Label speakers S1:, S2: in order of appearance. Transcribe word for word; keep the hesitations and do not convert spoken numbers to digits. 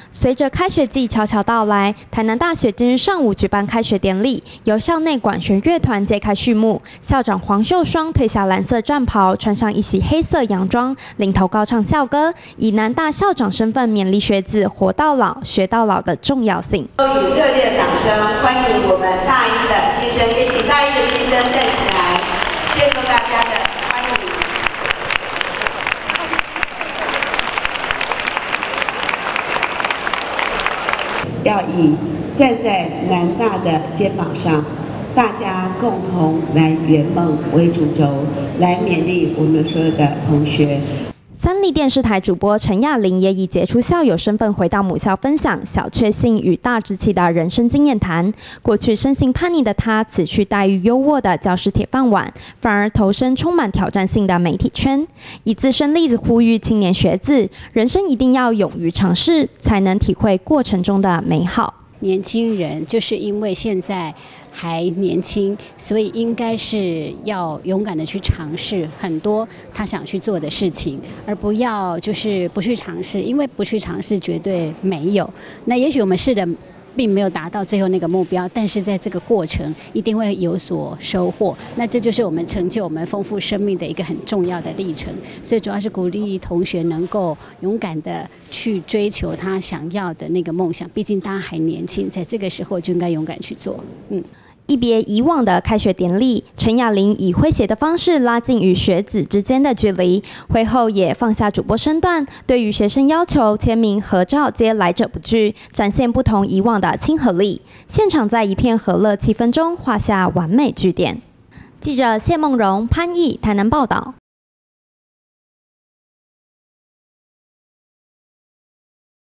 S1: 随着开学季悄悄到来，台南大学今日上午举办开学典礼，由校内管弦乐团揭开序幕。校长黄秀双褪下蓝色战袍，穿上一袭黑色洋装，领头高唱校歌，以南大校长身份勉励学子活到老、学到老的重要性。
S2: 都以热烈掌声欢迎我们大一的新生，也请大一的新生站起来，接受大家的欢迎。 要以站在南大的肩膀上，大家共同来圆梦为主轴，来勉励我们所有的同学。
S1: 三立电视台主播陈雅玲也以杰出校友身份回到母校，分享小确幸与大志气的人生经验谈。过去生性叛逆的她，此去待遇优渥的教师铁饭碗，反而投身充满挑战性的媒体圈。以自身例子呼吁青年学子，人生一定要勇于尝试，才能体会过程中的美好。
S3: 年轻人就是因为现在 还年轻，所以应该是要勇敢的去尝试很多他想去做的事情，而不要就是不去尝试，因为不去尝试绝对没有。那也许我们试的并没有达到最后那个目标，但是在这个过程一定会有所收获。那这就是我们成就我们丰富生命的一个很重要的历程。所以主要是鼓励同学能够勇敢的去追求他想要的那个梦想，毕竟大家还年轻，在这个时候就应该勇敢去做。嗯。
S1: 一别以往的开学典礼，陈雅玲以诙谐的方式拉近与学子之间的距离。会后也放下主播身段，对于学生要求签名、合照皆来者不拒，展现不同以往的亲和力。现场在一片和乐气氛中画下完美句点。记者谢梦荣、潘毅台南报道。